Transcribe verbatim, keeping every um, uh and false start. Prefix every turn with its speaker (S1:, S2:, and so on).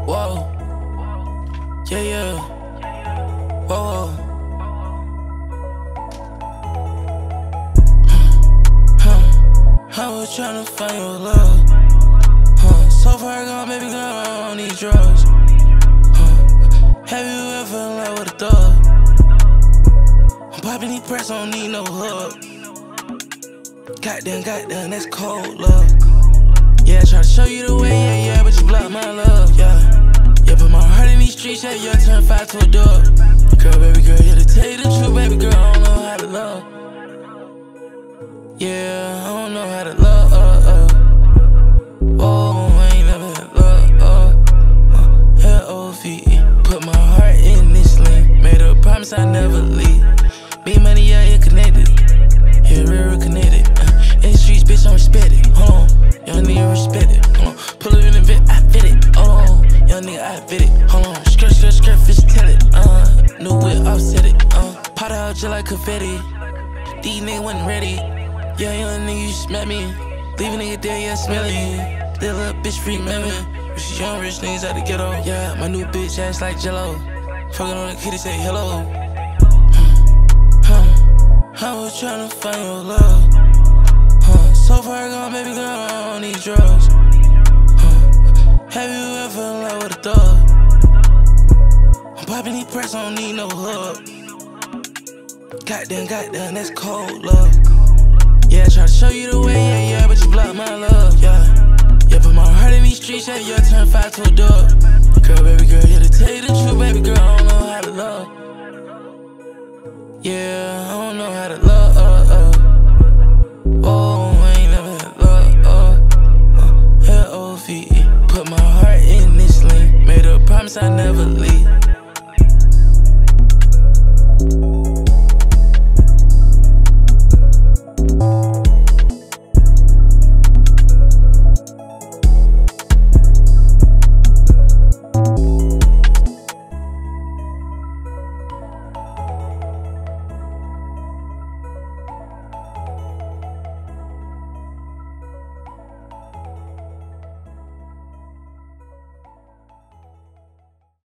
S1: Whoa, yeah, yeah. Whoa, whoa. Huh. I was tryna find your love. Huh. So far gone, baby girl, I don't need drugs. Huh. Have you ever fell in love with a thug? I'm popping these press, I don't need no hug. Goddamn, goddamn, that's cold love. Yeah, I try to show you the way, yeah, yeah, but you block my love, yeah. Yeah, put my heart in these streets, yeah, yeah, turn five to a dub. Girl, baby girl, yeah, to tell you the truth, baby girl, I don't know how to love. Yeah, I don't know how to love, uh, uh. Oh, I ain't never had love, uh, uh. L U V, put my heart in this lane. Made a promise I never leave. Me money, yeah, yeah, connected. Yeah, real, real connected. Uh, in the streets, bitch, I'm respected. Hold on, young nigga respect it. Hold on, pull up in the vet, I fit it. Hold on, young nigga, I fit it. Hold on, skirt, skirt, skirt, fish, tell it. Uh, new whip, offset it. Uh, pot out just like confetti. These niggas wasn't ready. Yeah, young nigga, you smell me. Leave a nigga there, yeah, smelly. That little bitch freak me. She young rich niggas out the ghetto. Yeah, my new bitch ass like Jello. Fucking on the kitty, say hello. I was tryna find your love. Huh. So far gone, baby girl, I don't need drugs. Huh. Have you ever fell in love with a thug? I'm popping these press, I don't need no hug. Goddamn, goddamn, that's cold love. Yeah, I try to show you the way, yeah, yeah, but you block my love, yeah. Yeah, put my heart in these streets, yeah, yeah, turn five to a dub. Girl, baby girl, yeah, to tell you the truth, baby girl, I don't know how to love. Yeah, I don't know how to love.